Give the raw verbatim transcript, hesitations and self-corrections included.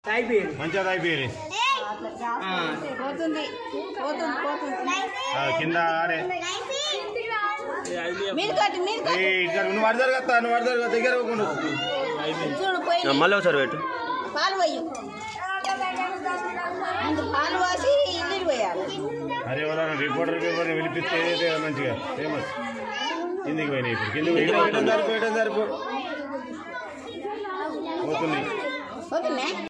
మంచిగా అయిపోయింది కింద ఆడే నువ్వు అడదారు కదా నువ్వు అడదారు కదా దగ్గర మళ్ళీ ఒకసారి పెట్టు పాలు పోయి పాలు పోసి ఇల్లు పోయాలి అరే ఎవరైనా రిపోర్టర్ పేపర్ని వినిపిస్తే మంచిగా ఫేమస్ కిందికి పోయినాయి ఇప్పుడు కిందికి పోయడం సరిపోయడం సరిపో పోతున్నాయి పోతున్నాయి